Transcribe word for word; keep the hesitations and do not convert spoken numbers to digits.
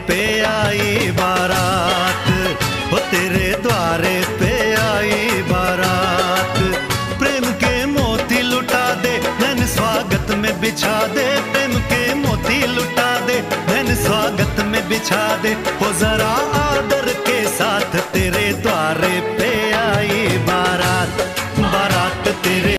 पे आई बारात, वो तेरे द्वारे पे आई बारात। प्रेम के मोती लुटा दे, धन स्वागत में बिछा दे। प्रेम के मोती लुटा दे, धन स्वागत में बिछा दे। वो जरा आदर के साथ तेरे द्वारे पे